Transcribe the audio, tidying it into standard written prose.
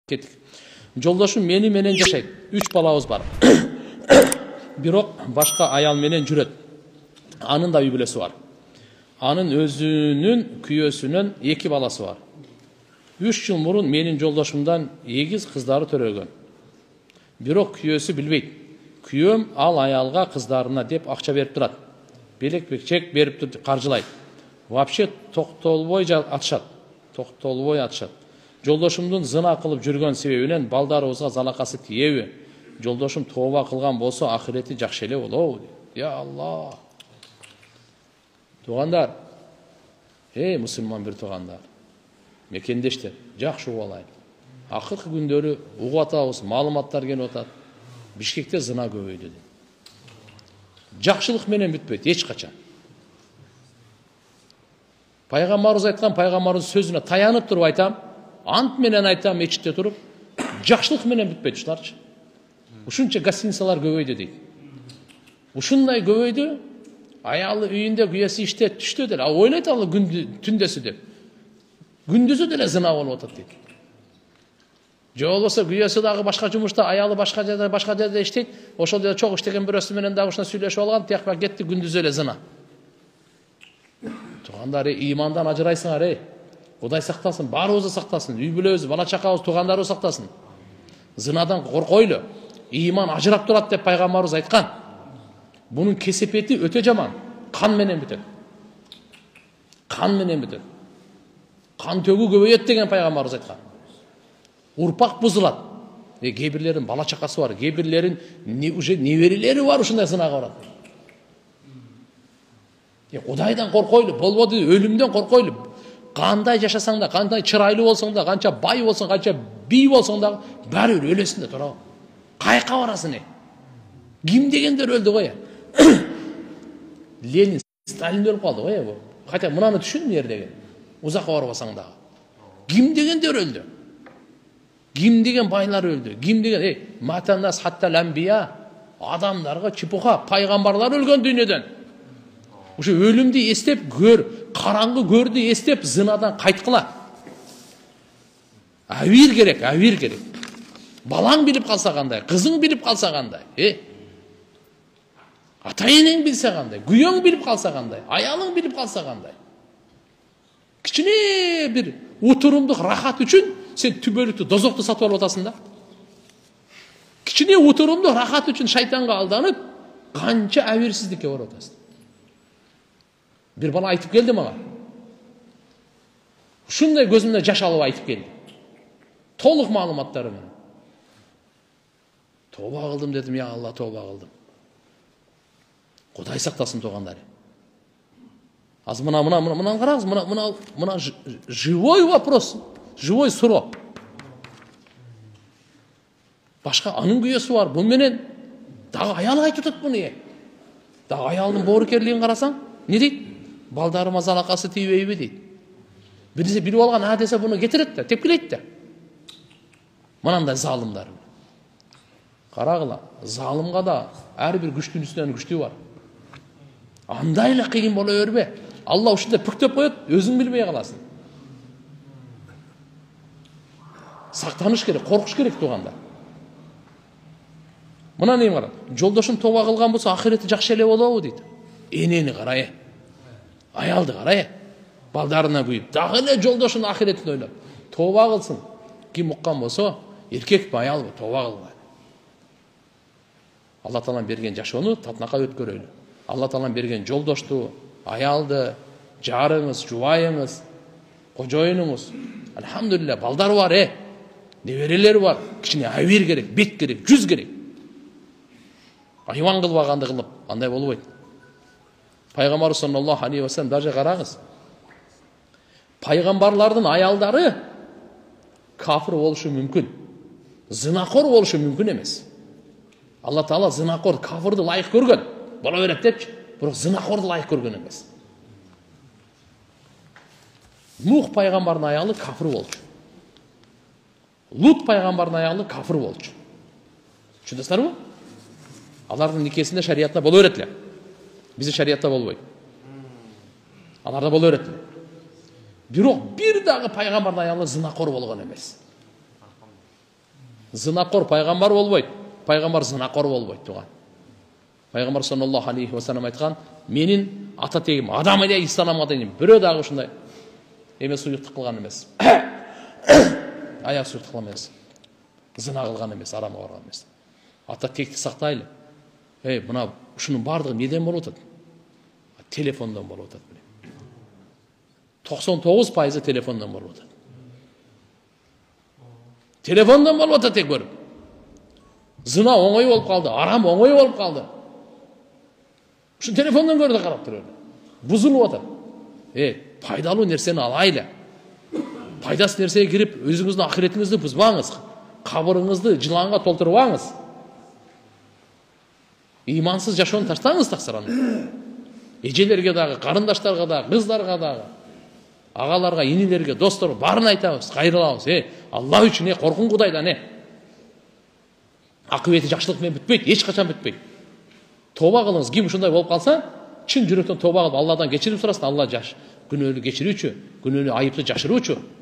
Кеттик. Жолдошум мени менен жашайт. 3 балабыз бар. Бирок башка аял менен жүрөт. Анын да үй бүлөсү бар. Анын өзүнүн күйөөсүнөн 2 баласы бар. 3 жыл мурун менин жолдошумдан 2 кыздары төрөлгөн. Бирок күйөөсү билбейт. Күйөөм ал аялга кыздарына деп акча берип турат. Белек-чек берип туруп каржылайт. Вообще токтолбой атышат. Жолдошумдун зына кылып жүргөн себебинен балдарыбызга залакасы тиеби? Жолдошум тооба кылган болсо ахирети жакшы эле болобу? Я Аллах. Туугандар, мусулман бир туугандар. Мекендештер, жакшы угуп алайын. Акыркы күндөрү угуп атабыз, маалыматтар келип атат. Бишкекте зына көбөйдү. Жакшылык менен бүтпөйт эч качан. Пайгамбарыбыз айткан, пайгамбарыбыз сөзүнө таянып туруп айтам, ант менен айтам, мечитте туруп, жакшылык менен бүтпөйт ушуларчы. Ушунча гостиницалар көбөйдү дейт. Ушундай көбөйдү, аялы үйүндө күйөөсү иштеп түштө деле, ойлойт ал түндөсү деп. Күндүзү деле зына болуп атат дейт. Же болбосо күйөөсү дагы башка жумушта, аялы башка жерде иштейт, ошол жерде чок иштеген бирөөсү менен дагы ушуна сүйлөшүп алган, тияк кетти күндүзү эле зына. Туугандар, имандан ажырайсыңар, Кудай сактасын, баарыбызды сактасын, үй бүлөбүз, бала чакабыз, туугандарыбыз сактасын. Зынадан коркойлу. Иман ажырап турат деп пайгамбарыбыз айткан. Бунун кесепети өтө жаман. Кан менен бүтөт. Кан төгүү көбөйөт деген пайгамбарыбыз айткан. Урпак бузулат. Кээ бирлеринин бала чакасы бар, кээ бирлеринин уже неберелери бар, ушундай зынага барат. Кудайдан коркойлу, болбоду өлүмдөн коркойлу. Кандай жашасаң да, кандай чырайлуу болсоң да, канча бай болсоң, канча бий болсоң да, баары өлөсүң да тура. Кайка барасың? Ким дегендер өлдү го. Ленин, Сталин өлүп калды го. Хотя мынаны түшүн бу жердеги. Узакка барбасаң да. Ким дегендер өлдү? Ким деген байлар өлдү? Ким деген матанас хаттал анбия, адамдарга чепуха, пайгамбарлар өлгөн дүйнөдөн. Ушу өлүмдү эстеп көр, караңгы көрдү эстеп зынадан кайткыла. Авир керек. Балаң билип калса кандай, кызың билип калса кандай, ата-энең билсе кандай, күйөөң билип калса кандай, аялың билип калса кандай. Кичине бир утурумдук рахат үчүн сен түбөлүктү, дозокту сатып алып атасың да. Кичине утурумдук рахат үчүн шайтанга алданып, канча авирсиздикке барып атасың. Bir bana aytıp geldi bana. Şunday gözümde jaş alıp aytıp geldi. Толық маалыматтары менен. Тоба кылдым дедим, я Алла, тоба кылдым. Кудай сактасын туугандар. Аз мына караңыз, мына живой вопрос, живой суроо. Башка анын күйөөсү бар. Бу менен дагы аял айтып атат буну. Дагы аялдын боорукерлигин карасаң, не дейт? Балдарыма залакасы тийбейби дейт. Биринчи билип алган десе буну кетирет да, тепкилейт да. Мынандай залымдар. Карагыла, залымга да ар бир күчтүн үстүнөн күчтүү бар. Андай эле кыйын боло бербе. Алла ушундай пүктөп коет, өзүң билбей каласың. Сактаныш керек, коркуш керек туугандар. Мына нем кара, жолдошум тоба кылган болсо ахирети жакшы эле болобу дейт. Энени кара, аялды кара, балдарына күйүп, дагы эле жолдошунун ахиретин ойлоп, тоба кылсын. Ким уккан болсо, эркекпи, аялбы, тоба кылган. Алла Таалам берген жашоону татынакка өткөрөйлү. Алла Таалам берген жолдошту, аялды, жарыңыз, жубайыңыз, кожоюнуңуз, алхамдулилля, балдар бар, неберелер бар, кичине авир керек, бет керек, жүз керек. Айван кылбаганды кылып, андай болбойт. Пайгамбар саллаллаху алейхи ва саллям даже караңыз. Пайгамбарлардын аялдары кафир болушу мүмкүн. Зынакор болушу мүмкүн эмес. Алла Таала зынакор, кафирди лайык көргөн. Бола берет депчи, бирок зынакорду лайык көргөн эмес. Нух пайгамбардын аялы кафир болчу. Лут пайгамбардын аялы кафир болчу. Түшүнөсүңөрбү? Алардын никесинде шариятта боло берет эле. Биздин шариятта болбойт. Аларда боло берет эле. Бирок бир дагы пайгамбардын аялы зынакор болгон эмес. Зынақор пайғамбар болбойт, пайғамбар зынақор болбойт туған. Пайғамбар саллаллаху алейхи ва саллям айтқан, менің ата тегім адам әле исламға дейін біреу дағы ушундай емес суйықтық қылған емес. Аяқ суйықтық қылған емес. Зына қылған емес, арамға барған емес. Ата текті сақтайлы. Мына ушунун бардығы неден болып отады? Телефондан болып отады. 99% телефондан болып отады. Телефондан болып отады тек көріп. Зына оңой болып қалды, арам оңой болып қалды. Ушун телефондан көрді қарап тұрады. Бұзылып отады. Пайдалы нәрсені алайлы. Пайдасы нәрсеге кіріп, өзіңіздің ақыретіңізді бұзбаңыз. Қабырыңызды жыланға толтырбаңыз. Имансыз жашауын таштаңыз тақсыраны. Ежелерге дағы, қарындаштарға дағы, қыздарға дағы, ағаларға, енелерге, достарға барын айтамыз, қайрыламыз. Алла үшін қорқын Құдайдан. Ақыбеті жақсылықпен бітпейді, ешқашан бітпейді. Тоба қылыңыз, кім ушундай болып қалса, чын жүректен тоба қылып Алладан кечирим сурасын. Алла күнөөнү кечирүүчү, күнөөнү айыпты жашыруучу.